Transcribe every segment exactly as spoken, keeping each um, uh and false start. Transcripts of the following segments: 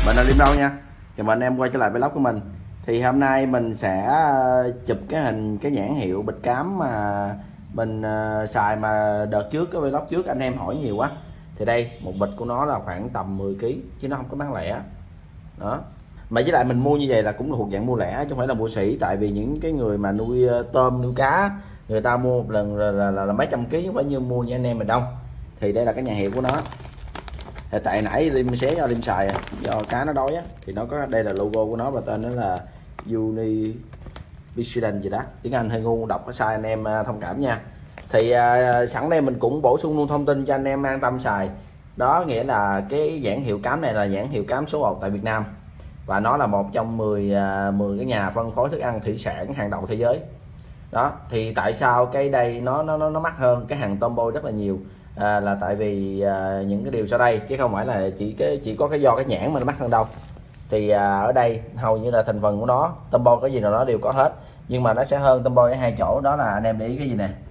Mình là Liêm đâu nha. Chào mừng anh em quay trở lại vlog của mình. Thì hôm nay mình sẽ chụp cái hình cái nhãn hiệu bịch cám mà mình uh, xài mà đợt trước cái vlog trước anh em hỏi nhiều quá. Thì đây một bịch của nó là khoảng tầm mười ki lô gam chứ nó không có bán lẻ. Đó. Mà với lại mình mua như vậy là cũng thuộc dạng mua lẻ chứ không phải là mua sỉ, tại vì những cái người mà nuôi tôm nuôi cá người ta mua một lần là, là, là, là mấy trăm ký, không phải như mua như anh em mình đâu. Thì đây là cái nhãn hiệu của nó. Thì tại nãy Liêm xé cho Liêm xài do cá nó đói á, thì nó có đây là logo của nó và tên nó là Univision gì đó, tiếng Anh hơi ngu đọc có sai anh em thông cảm nha. Thì à, sẵn đây mình cũng bổ sung luôn thông tin cho anh em an tâm xài. Đó nghĩa là cái nhãn hiệu cám này là nhãn hiệu cám số một tại Việt Nam và nó là một trong mười mười cái nhà phân phối thức ăn thủy sản hàng đầu thế giới. Đó thì tại sao cái đây nó nó nó mắc hơn cái hàng tôm bôi rất là nhiều, à, là tại vì à, những cái điều sau đây, chứ không phải là chỉ cái chỉ có cái do cái nhãn mà nó mắc hơn đâu. Thì à, ở đây hầu như là thành phần của nó tôm bôi cái gì nào nó đều có hết, nhưng mà nó sẽ hơn tôm bôi ở hai chỗ, đó là anh em để ý cái gì nè,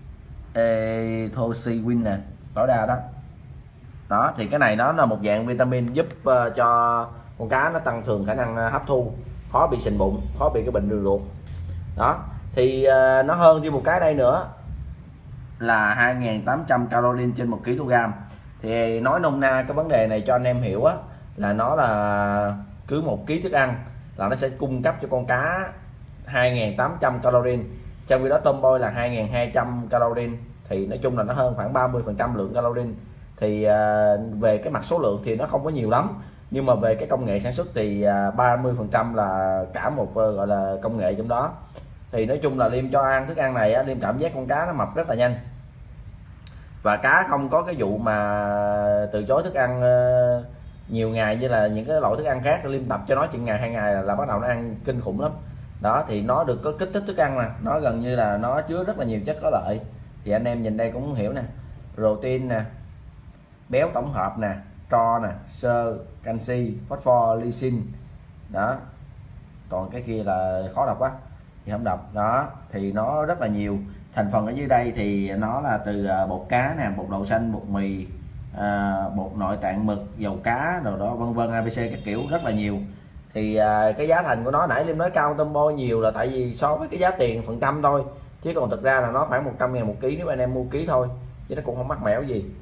ethosewin nè, tối đa đó. Đó thì cái này nó là một dạng vitamin giúp uh, cho con cá nó tăng cường khả năng hấp thu, khó bị sình bụng, khó bị cái bệnh đường ruột. Đó thì uh, nó hơn thêm một cái đây nữa là hai nghìn tám trăm calorie trên một ki lô gam. Thì nói nôm na cái vấn đề này cho anh em hiểu á, là nó là cứ một ký thức ăn là nó sẽ cung cấp cho con cá hai nghìn tám trăm calorie, trong khi đó tôm bôi là hai nghìn hai trăm calorie. Thì nói chung là nó hơn khoảng ba mươi phần trăm lượng calorie. Thì uh, về cái mặt số lượng thì nó không có nhiều lắm, nhưng mà về cái công nghệ sản xuất thì uh, ba mươi phần trăm là cả một uh, gọi là công nghệ trong đó. Thì nói chung là Liêm cho ăn thức ăn này á, Liêm cảm giác con cá nó mập rất là nhanh, và cá không có cái vụ mà từ chối thức ăn uh, nhiều ngày như là những cái loại thức ăn khác. Liêm tập cho nó chừng ngày hai ngày là, là bắt đầu nó ăn kinh khủng lắm. Đó thì nó được có kích thích thức ăn, mà nó gần như là nó chứa rất là nhiều chất có lợi. Thì anh em nhìn đây cũng hiểu nè, protein nè, béo tổng hợp nè, tro nè, xơ, canxi, phosphor, lysine. Đó, còn cái kia là khó đọc quá thì không đọc. Đó thì nó rất là nhiều thành phần ở dưới đây. Thì nó là từ bột cá nè, bột đậu xanh, bột mì, à, bột nội tạng mực, dầu cá rồi đó vân vân, a bê xê các kiểu rất là nhiều. Thì à, cái giá thành của nó nãy Liêm nói cao tôm bôi nhiều là tại vì so với cái giá tiền phần trăm thôi, chứ còn thực ra là nó khoảng một trăm ngàn một ký nếu anh em mua ký thôi, chứ nó cũng không mắc mẻo gì.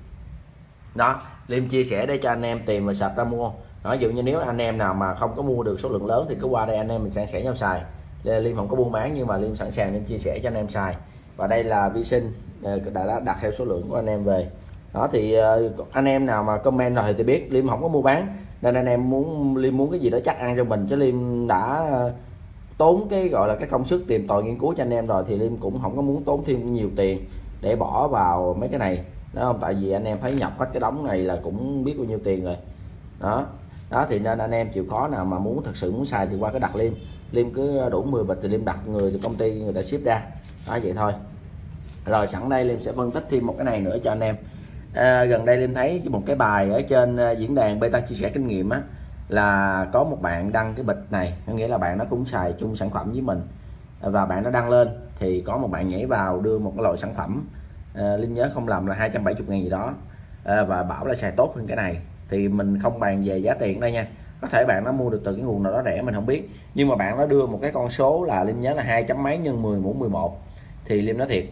Đó Liêm chia sẻ để cho anh em tìm và sạch ra mua. Đó, ví dụ như nếu anh em nào mà không có mua được số lượng lớn thì cứ qua đây anh em mình san sẻ nhau xài. Liêm không có buôn bán nhưng mà Liêm sẵn sàng Liêm chia sẻ cho anh em xài. Và đây là vi sinh đã đặt theo số lượng của anh em về. Đó thì anh em nào mà comment rồi thì biết Liêm không có mua bán, nên anh em muốn Liêm muốn cái gì đó chắc ăn cho mình, chứ Liêm đã tốn cái gọi là cái công sức tìm tòi nghiên cứu cho anh em rồi, thì Liêm cũng không có muốn tốn thêm nhiều tiền để bỏ vào mấy cái này, đó không? Tại vì anh em thấy nhập hết cái đống này là cũng biết bao nhiêu tiền rồi. Đó đó thì nên anh em chịu khó nào mà muốn thật sự muốn xài thì qua cái đặt Liêm. Liêm cứ đủ mười bịch thì Liêm đặt người thì công ty người ta ship ra. Đó vậy thôi. Rồi sẵn đây Liêm sẽ phân tích thêm một cái này nữa cho anh em. À, gần đây Liêm thấy một cái bài ở trên diễn đàn beta chia sẻ kinh nghiệm á, là có một bạn đăng cái bịch này, có nghĩa là bạn nó cũng xài chung sản phẩm với mình, và bạn nó đăng lên thì có một bạn nhảy vào đưa một cái loại sản phẩm, à, Liêm nhớ không lầm là hai trăm bảy mươi ngàn gì đó, à, và bảo là xài tốt hơn cái này. Thì mình không bàn về giá tiền đây nha, có thể bạn nó mua được từ cái nguồn nào đó rẻ mình không biết, nhưng mà bạn nó đưa một cái con số là Liêm nhớ là hai chấm mấy nhân mười mũ mười một. Thì Liêm nói thiệt,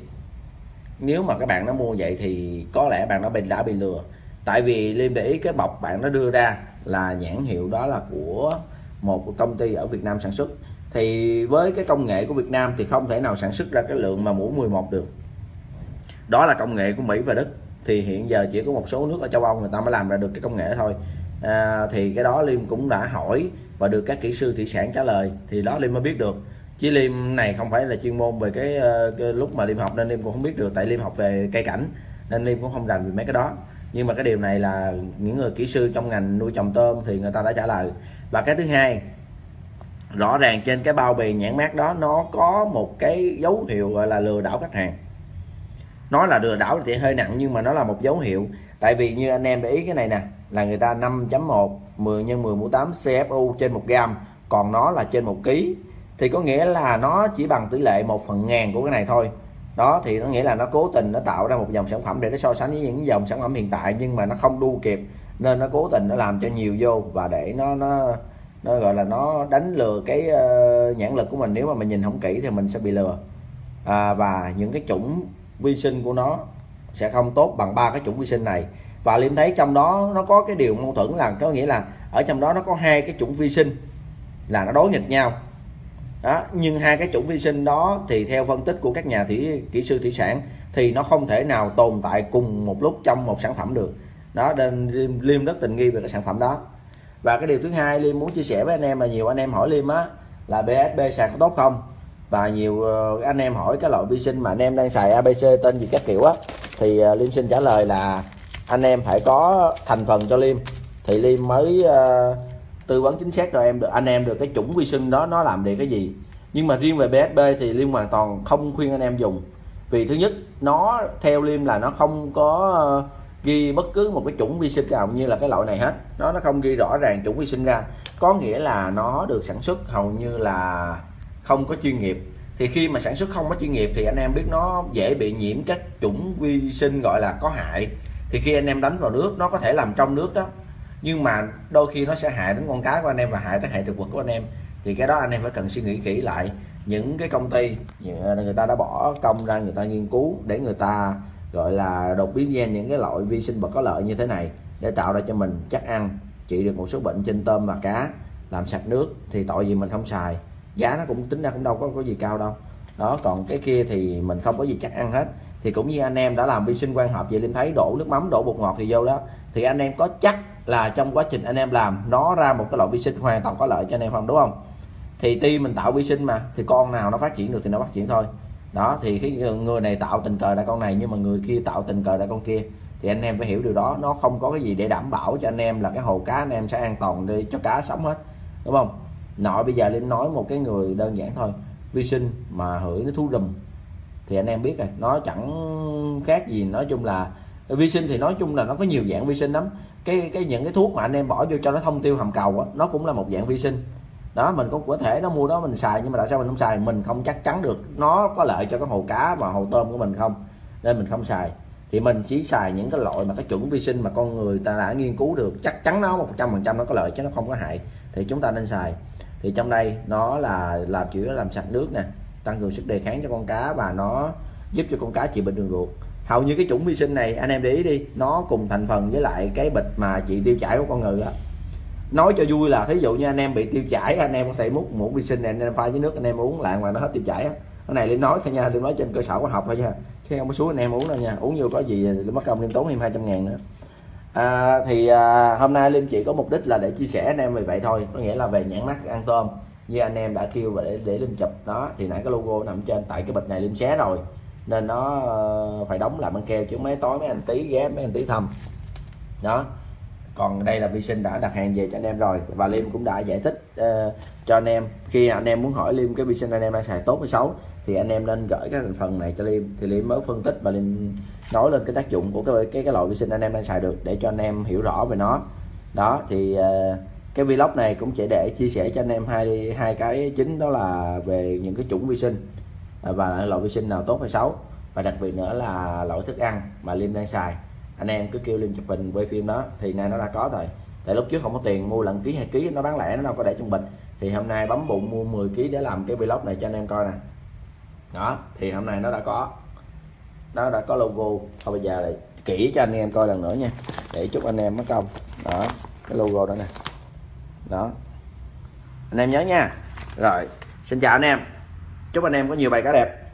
nếu mà các bạn nó mua vậy thì có lẽ bạn nó bị đã bị lừa. Tại vì Liêm để ý cái bọc bạn nó đưa ra là nhãn hiệu đó là của một công ty ở Việt Nam sản xuất. Thì với cái công nghệ của Việt Nam thì không thể nào sản xuất ra cái lượng mà mũ mười một được. Đó là công nghệ của Mỹ và Đức. Thì hiện giờ chỉ có một số nước ở châu Âu người ta mới làm ra được cái công nghệ thôi. À, thì cái đó Liêm cũng đã hỏi và được các kỹ sư thủy sản trả lời, thì đó Liêm mới biết được. Chứ Liêm này không phải là chuyên môn về cái, cái lúc mà Liêm học nên Liêm cũng không biết được, tại Liêm học về cây cảnh nên Liêm cũng không rành về mấy cái đó. Nhưng mà cái điều này là những người kỹ sư trong ngành nuôi trồng tôm thì người ta đã trả lời. Và cái thứ hai, rõ ràng trên cái bao bì nhãn mác đó nó có một cái dấu hiệu gọi là lừa đảo khách hàng. Nói là lừa đảo thì hơi nặng nhưng mà nó là một dấu hiệu. Tại vì như anh em để ý cái này nè, là người ta năm chấm một mười nhân mười mũ tám xê ép u trên một gam, còn nó là trên một ký. Thì có nghĩa là nó chỉ bằng tỷ lệ một phần ngàn của cái này thôi. Đó thì nó nghĩa là nó cố tình nó tạo ra một dòng sản phẩm để nó so sánh với những dòng sản phẩm hiện tại, nhưng mà nó không đua kịp nên nó cố tình nó làm cho nhiều vô và để nó nó nó gọi là nó đánh lừa cái uh, nhãn lực của mình. Nếu mà mình nhìn không kỹ thì mình sẽ bị lừa. À, và những cái chủng vi sinh của nó sẽ không tốt bằng ba cái chủng vi sinh này. Và Liêm thấy trong đó nó có cái điều mâu thuẫn, là có nghĩa là ở trong đó nó có hai cái chủng vi sinh là nó đối nghịch nhau đó. Nhưng hai cái chủng vi sinh đó thì theo phân tích của các nhà thủy kỹ sư thủy sản thì nó không thể nào tồn tại cùng một lúc trong một sản phẩm được đó, nên Liêm, Liêm rất tình nghi về cái sản phẩm đó. Và cái điều thứ hai Liêm muốn chia sẻ với anh em là nhiều anh em hỏi Liêm á là bê ét bê xài có tốt không, và nhiều anh em hỏi cái loại vi sinh mà anh em đang xài a bê xê tên gì các kiểu á, thì Liêm xin trả lời là anh em phải có thành phần cho Liêm thì Liêm mới uh, tư vấn chính xác cho em được anh em được cái chủng vi sinh đó nó làm để cái gì. Nhưng mà riêng về bê ét bê thì Liêm hoàn toàn không khuyên anh em dùng, vì thứ nhất nó theo Liêm là nó không có uh, ghi bất cứ một cái chủng vi sinh nào như là cái loại này hết, nó nó không ghi rõ ràng chủng vi sinh ra, có nghĩa là nó được sản xuất hầu như là không có chuyên nghiệp. Thì khi mà sản xuất không có chuyên nghiệp thì anh em biết nó dễ bị nhiễm các chủng vi sinh gọi là có hại, thì khi anh em đánh vào nước nó có thể làm trong nước đó, nhưng mà đôi khi nó sẽ hại đến con cá của anh em và hại tới hệ thực vật của anh em. Thì cái đó anh em phải cần suy nghĩ kỹ lại. Những cái công ty người ta đã bỏ công ra người ta nghiên cứu để người ta gọi là đột biến gen những cái loại vi sinh vật có lợi như thế này để tạo ra cho mình chắc ăn, trị được một số bệnh trên tôm và cá, làm sạch nước, thì tội gì mình không xài. Giá nó cũng tính ra cũng đâu có có gì cao đâu đó. Còn cái kia thì mình không có gì chắc ăn hết. Thì cũng như anh em đã làm vi sinh quang hợp vậy, Liêm thấy đổ nước mắm đổ bột ngọt thì vô đó, thì anh em có chắc là trong quá trình anh em làm nó ra một cái loại vi sinh hoàn toàn có lợi cho anh em không, đúng không? Thì tuy mình tạo vi sinh mà thì con nào nó phát triển được thì nó phát triển thôi đó. Thì cái người này tạo tình cờ ra con này nhưng mà người kia tạo tình cờ ra con kia, thì anh em phải hiểu điều đó. Nó không có cái gì để đảm bảo cho anh em là cái hồ cá anh em sẽ an toàn để cho cá sống hết, đúng không? Nội bây giờ Liêm nói một cái người đơn giản thôi, vi sinh mà hửi nó thú rùm thì anh em biết rồi, nó chẳng khác gì. Nói chung là vi sinh thì nói chung là nó có nhiều dạng vi sinh lắm. Cái cái những cái thuốc mà anh em bỏ vô cho nó thông tiêu hầm cầu á, nó cũng là một dạng vi sinh đó. Mình cũng có thể nó mua đó mình xài, nhưng mà tại sao mình không xài? Mình không chắc chắn được nó có lợi cho cái hồ cá và hồ tôm của mình không, nên mình không xài. Thì mình chỉ xài những cái loại mà cái chuẩn vi sinh mà con người ta đã nghiên cứu được chắc chắn nó một trăm phần trăm nó có lợi chứ nó không có hại thì chúng ta nên xài. Thì trong đây nó là làm chủ yếu làm sạch nước nè, tăng cường sức đề kháng cho con cá, và nó giúp cho con cá trị bệnh đường ruột. Hầu như cái chủng vi sinh này anh em để ý đi, nó cùng thành phần với lại cái bịch mà trị tiêu chảy của con người á. Nói cho vui là thí dụ như anh em bị tiêu chảy, anh em có thể múc muỗng vi sinh này anh em pha với nước anh em uống lại mà nó hết tiêu chảy á. Cái này Liêm nói thôi nha, Liêm nói trên cơ sở khoa học thôi nha, chứ không có xuống anh em uống đâu nha. Uống vô có gì Liêm mất công Liêm tốn thêm hai trăm ngàn nữa. À, thì à, hôm nay Liêm chỉ có mục đích là để chia sẻ anh em về vậy thôi, có nghĩa là về nhãn mác ăn tôm như anh em đã kêu và để để Liêm chụp đó. Thì nãy cái logo nằm trên, tại cái bịch này Liêm xé rồi nên nó uh, phải đóng làm băng keo, chứ mấy tối mấy anh tí ghé mấy anh tí thăm đó. Còn đây là vi sinh đã đặt hàng về cho anh em rồi, và Liêm cũng đã giải thích uh, cho anh em. Khi anh em muốn hỏi Liêm cái vi sinh anh em đang xài tốt hay xấu thì anh em nên gửi cái thành phần này cho Liêm, thì Liêm mới phân tích và Liêm nói lên cái tác dụng của cái cái cái loại vi sinh anh em đang xài được để cho anh em hiểu rõ về nó đó. Thì uh, cái vlog này cũng chỉ để chia sẻ cho anh em hai hai cái chính, đó là về những cái chủng vi sinh và loại vi sinh nào tốt hay xấu, và đặc biệt nữa là loại thức ăn mà Liêm đang xài. Anh em cứ kêu Liêm chụp hình quay phim đó thì nay nó đã có rồi. Tại lúc trước không có tiền mua lần ký hai ký nó bán lẻ, nó đâu có để trong bịch. Thì hôm nay bấm bụng mua mười ký để làm cái vlog này cho anh em coi nè đó. Thì hôm nay nó đã có, nó đã có logo. Thôi bây giờ lại kỹ cho anh em coi lần nữa nha, để chúc anh em mất công đó. Cái logo đó nè đó, anh em nhớ nha. Rồi xin chào anh em, chúc anh em có nhiều bài cá đẹp.